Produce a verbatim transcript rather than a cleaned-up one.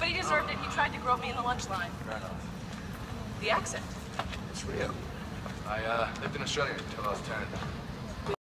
But he deserved it. He tried to grope me in the lunch line. Fair enough. The accent. It's real. I uh, lived in Australia until I was ten.